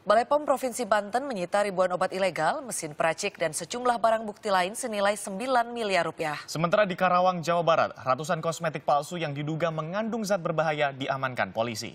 Balai POM Provinsi Banten menyita ribuan obat ilegal, mesin peracik, dan sejumlah barang bukti lain senilai 9 miliar rupiah. Sementara di Karawang, Jawa Barat, ratusan kosmetik palsu yang diduga mengandung zat berbahaya diamankan polisi.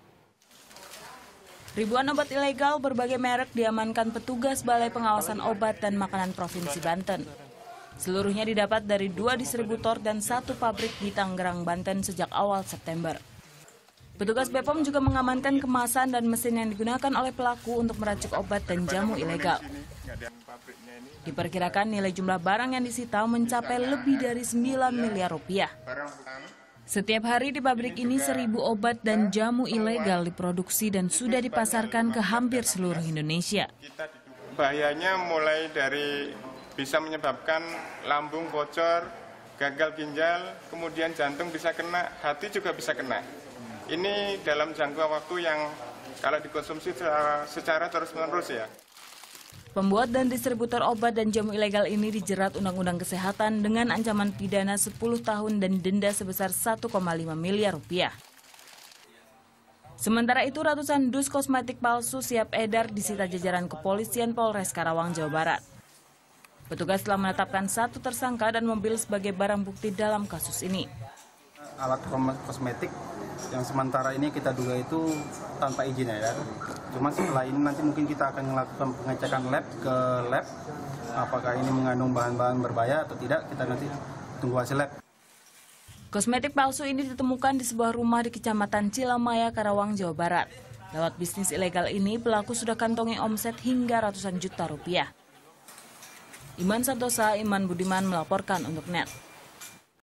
Ribuan obat ilegal berbagai merek diamankan petugas Balai Pengawasan Obat dan Makanan Provinsi Banten. Seluruhnya didapat dari 2 distributor dan 1 pabrik di Tangerang, Banten sejak awal September. Petugas BPOM juga mengamankan kemasan dan mesin yang digunakan oleh pelaku untuk meracik obat dan jamu ilegal. Diperkirakan nilai jumlah barang yang disita mencapai lebih dari 9 miliar rupiah. Setiap hari di pabrik ini 1.000 obat dan jamu ilegal diproduksi dan sudah dipasarkan ke hampir seluruh Indonesia. Bahayanya mulai dari bisa menyebabkan lambung bocor, gagal ginjal, kemudian jantung bisa kena, hati juga bisa kena. Ini dalam jangka waktu yang kalau dikonsumsi secara terus-menerus ya. Pembuat dan distributor obat dan jamu ilegal ini dijerat Undang-Undang Kesehatan dengan ancaman pidana 10 tahun dan denda sebesar 1,5 miliar rupiah. Sementara itu ratusan dus kosmetik palsu siap edar disita jajaran kepolisian Polres Karawang, Jawa Barat. Petugas telah menetapkan 1 tersangka dan mobil sebagai barang bukti dalam kasus ini. Alat kosmetik yang sementara ini kita duga itu tanpa izin ya. Cuma setelah ini nanti mungkin kita akan melakukan pengecekan lab ke lab. Apakah ini mengandung bahan-bahan berbahaya atau tidak, kita nanti tunggu hasil lab. Kosmetik palsu ini ditemukan di sebuah rumah di Kecamatan Cilamaya, Karawang, Jawa Barat. Lewat bisnis ilegal ini, pelaku sudah kantongi omset hingga ratusan juta rupiah. Iman Santosa, Iman Budiman melaporkan untuk NET.